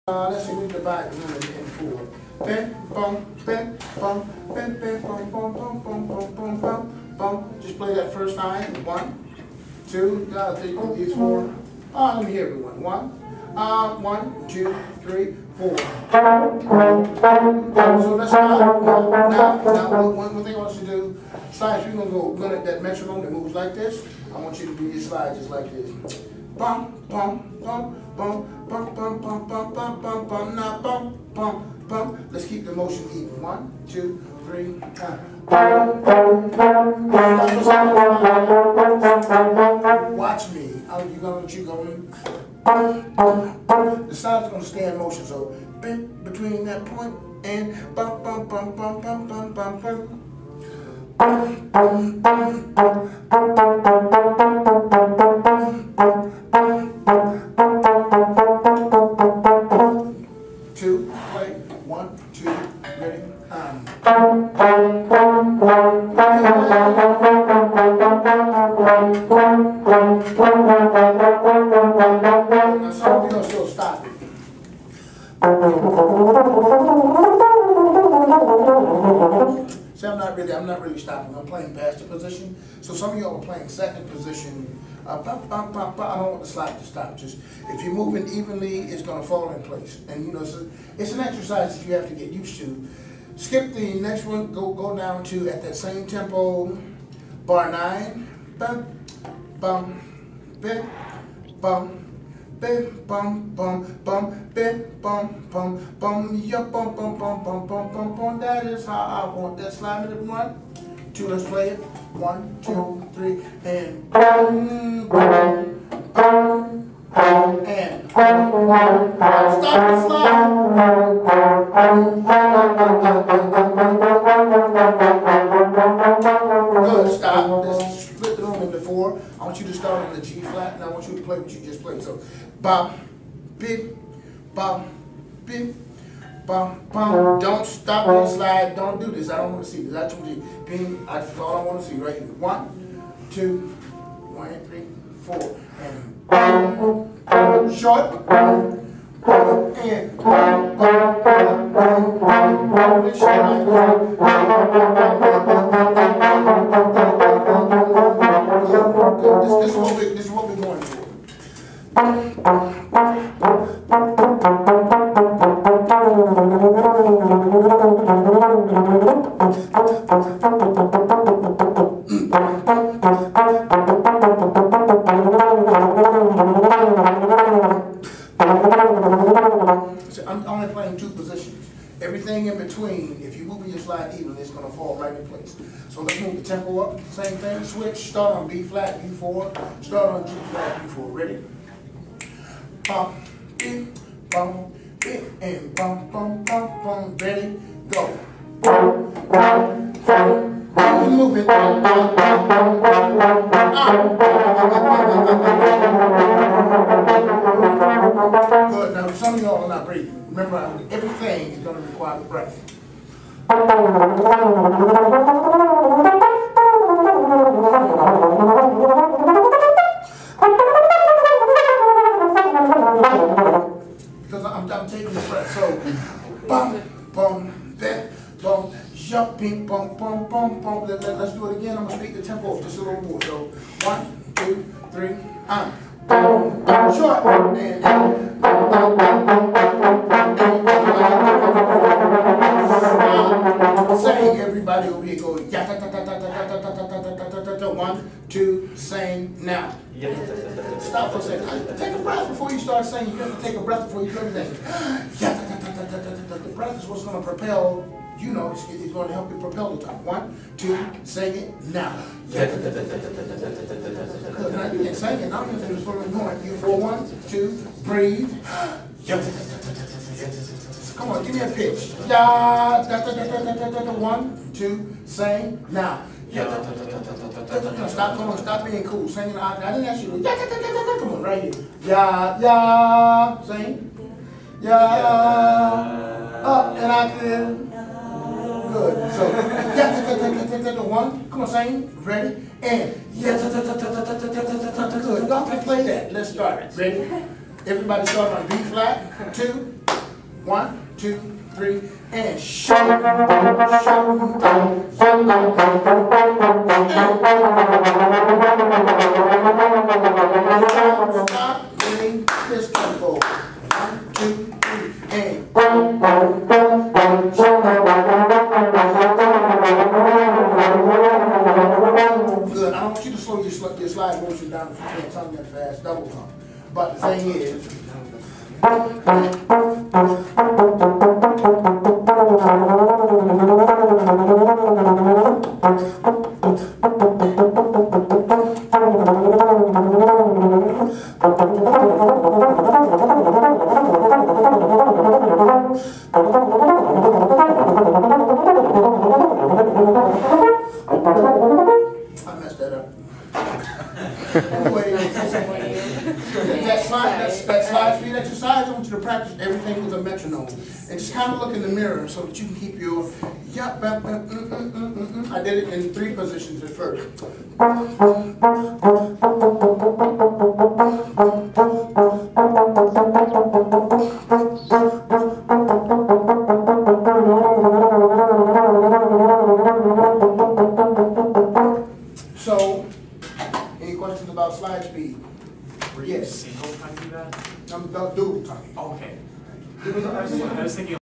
Let's see, we divide the rhythm in four. Bam, bum, bam, bum, bam, bam, bum, bum, bum, bum, bum, bum, bum, bum. Just play that first line. 1, 2, 3, 4. Let me hear everyone. 1, 1, 2, 3, 4. So let's start. Now, one thing I want you to do, slides, we're gonna at that metronome that moves like this. I want you to do your slide just like this. Bum, bum, bum, bum, bum, bum, bum, bum, bum, bum, bum, now bum, bum, bum. Let's keep the motion even. 1, 2, 3, watch me. You're going. The side's going to stay in motion. So between that point and bum, bum, bum, bum, bum, bum, bum, bum. 2, play. 1, 2, ready. Now some of you still stop it. See, I'm not really stopping. I'm playing past the position. So some of y'all are playing second position. I don't want the slide to stop. Just if you're moving evenly, it's gonna fall in place. And you know, it's an exercise that you have to get used to. Skip the next one. Go down to at that same tempo, bar 9. Bum, bum, bim, bum. Bim bum bum bum bim bum bum bum ya bum bum bum bum bum bum bum. That is how I want that slide. 1, 2, let's play it. 1, 2, 3, and bum bum bum and stop the slide. Good. Stop. Let's split the room into 4. I want you to start on the G flat, and I want you to play what you just played. So, bum, bip, bum, bip, bum, bum. Don't stop the slide. Don't do this. I don't want to see this. That's all I want to see right here. 1, 2, 1, 3, 4, and bum, short, and this is what we're going for. So I'm only playing 2 positions. Everything in between, if you're moving your slide evenly, it's going to fall right in place. So let's move the tempo up. Same thing. Switch. Start on B flat, B4. Start on G flat, B4. Ready? Bum, beep, bum, beep, and bum, bum, bum, bum. Ready? Go. Keep moving. Good. Now, some of y'all are not breathing. Remember, everything is going to require breath. Because I'm taking the breath. So, bum, bum, then, bum, jumping, bum, bum, bum, bum. Let's do it again. I'm going to speed the tempo up just a little more. So, 1, 2, 3, short, and sing. Everybody over here go ya ta ta ta ta ta ta ta ta ta ta ta ta. 1, 2, sing now. Stop for a second. Take a breath before you start singing. You have to take a breath before you do anything. Ya ta ta ta ta ta ta ta. The breath is what's going to propel. You know, it's going to help you propel the time. 1, 2, sing it now. Now you can sing it. Now you can just going. You for 1, 2, breathe. Come on, give me a pitch. Ya, 1, 2, sing now. Stop being cool. Singing. I didn't ask you to. Come on, right here. Ya, sing. Ya, up and out there. Good. So, 1. Come on, sing. Ready? And good. Y'all can play that. Let's start. Ready? Everybody start on B flat. 2. 1, 2, 3, and shake. Stop, bring this tempo. 1, 2, 3, and good. I don't want you to slow your slide motion down if you can't tongue that fast, double tongue. But the thing is, I messed that up. Anyway, that slide speed exercise, I want you to practice everything with a metronome. And just kind of look in the mirror so that you can keep your, yup, I did it in 3 positions at first. So, any questions about slide speed? Were you single time do that? I'm dual tongue. Okay. I was thinking